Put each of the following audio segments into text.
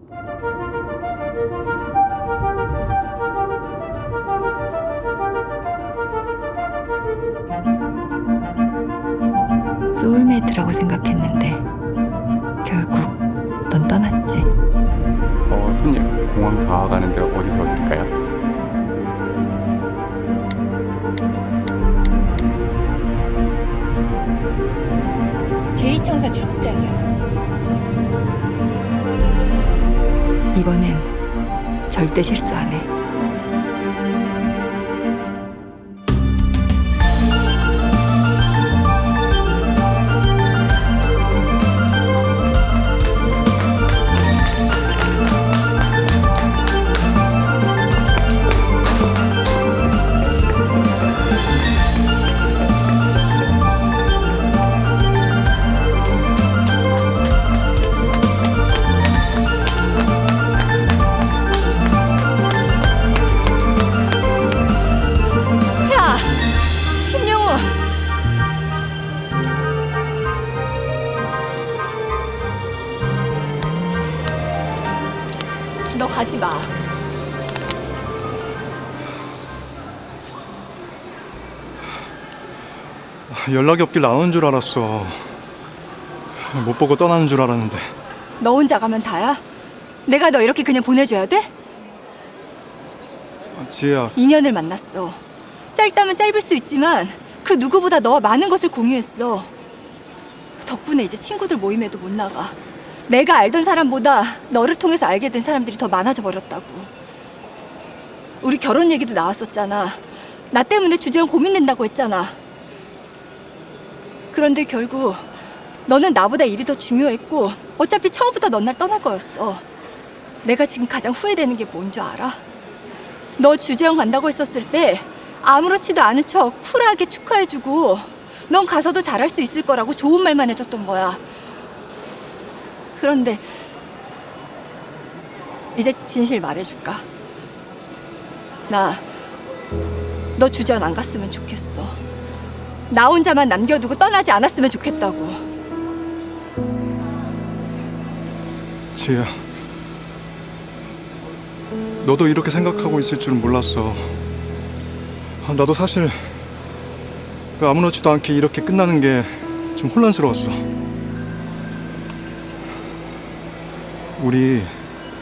소울메이트라고 생각했는데 결국 넌 떠났지. 손님, 공항 다 가는데 어디 세워드릴까요? 제2청사 출국장이요. 이번엔 절대 실수 안 해. 너 가지 마. 연락이 없길 나오는 줄 알았어. 못 보고 떠나는 줄 알았는데. 너 혼자 가면 다야? 내가 너 이렇게 그냥 보내줘야 돼? 지혜야. 인연을 만났어. 짧다면 짧을 수 있지만 그 누구보다 너와 많은 것을 공유했어. 덕분에 이제 친구들 모임에도 못 나가. 내가 알던 사람보다 너를 통해서 알게 된 사람들이 더 많아져 버렸다고. 우리 결혼 얘기도 나왔었잖아. 나 때문에 주재원 고민된다고 했잖아. 그런데 결국 너는 나보다 일이 더 중요했고 어차피 처음부터 넌 날 떠날 거였어. 내가 지금 가장 후회되는 게 뭔 줄 알아? 너 주재원 간다고 했었을 때 아무렇지도 않은 척 쿨하게 축하해주고 넌 가서도 잘할 수 있을 거라고 좋은 말만 해줬던 거야. 그런데 이제 진실 말해줄까? 나 너 주재원 안 갔으면 좋겠어. 나 혼자만 남겨두고 떠나지 않았으면 좋겠다고. 지혜야, 너도 이렇게 생각하고 있을 줄은 몰랐어. 나도 사실 아무렇지도 않게 이렇게 끝나는 게 좀 혼란스러웠어. 우리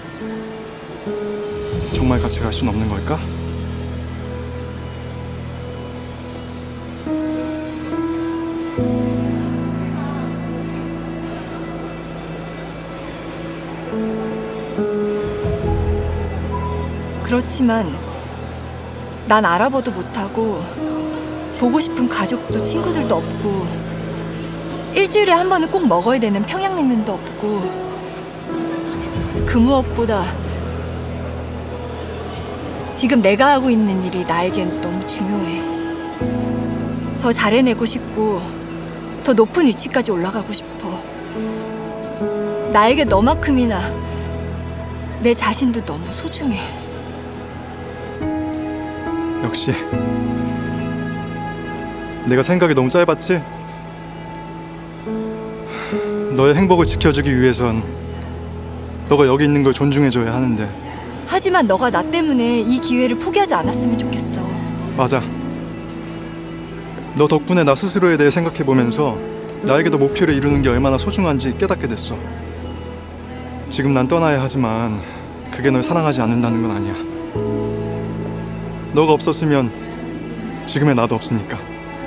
정말 같이 갈 수는 없는 걸까? 그렇지만 난 알아봐도 못하고 보고 싶은 가족도 친구들도 없고 일주일에 한 번은 꼭 먹어야 되는 평양냉면도 없고 그 무엇보다 지금 내가 하고 있는 일이 나에겐 너무 중요해. 더 잘해내고 싶고 더 높은 위치까지 올라가고 싶어. 나에게 너만큼이나 내 자신도 너무 소중해. 역시 내가 생각이 너무 짧았지? 너의 행복을 지켜주기 위해선 너가 여기 있는 걸 존중해줘야 하는데. 하지만 너가 나 때문에 이 기회를 포기하지 않았으면 좋겠어. 맞아. 너 덕분에 나 스스로에 대해 생각해보면서 나에게도 목표를 이루는 게 얼마나 소중한지 깨닫게 됐어. 지금 난 떠나야 하지만 그게 널 사랑하지 않는다는 건 아니야. 너가 없었으면 지금의 나도 없으니까.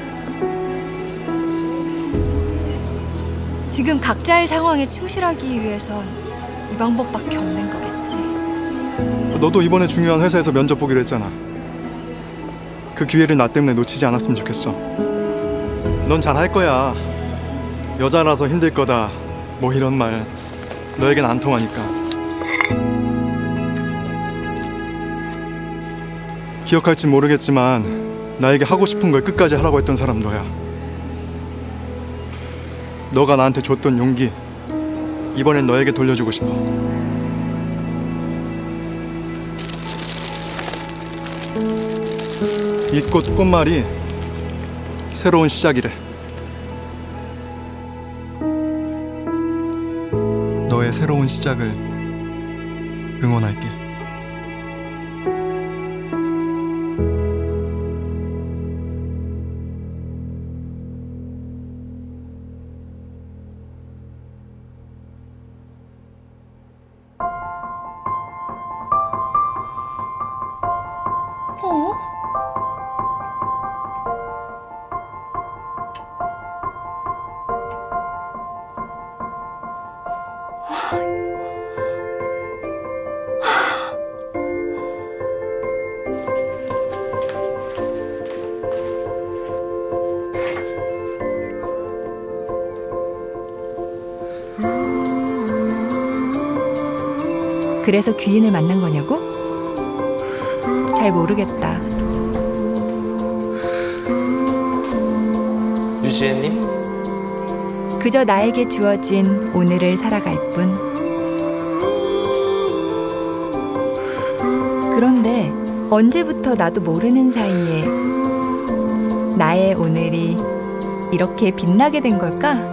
지금 각자의 상황에 충실하기 위해선 이 방법밖에 없는 거겠지. 너도 이번에 중요한 회사에서 면접 보기로 했잖아. 그 기회를 나 때문에 놓치지 않았으면 좋겠어. 넌 잘할 거야. 여자라서 힘들 거다 뭐 이런 말 너에겐 안 통하니까. 기억할진 모르겠지만 나에게 하고 싶은 걸 끝까지 하라고 했던 사람 너야. 너가 나한테 줬던 용기 이번엔 너에게 돌려주고 싶어. 이 꽃말이 새로운 시작이래. 너의 새로운 시작을 응원할게. 어? 그래서 귀인을 만난 거냐고? 잘 모르겠다. 유지혜님? 그저 나에게 주어진 오늘을 살아갈 뿐. 그런데 언제부터 나도 모르는 사이에 나의 오늘이 이렇게 빛나게 된 걸까?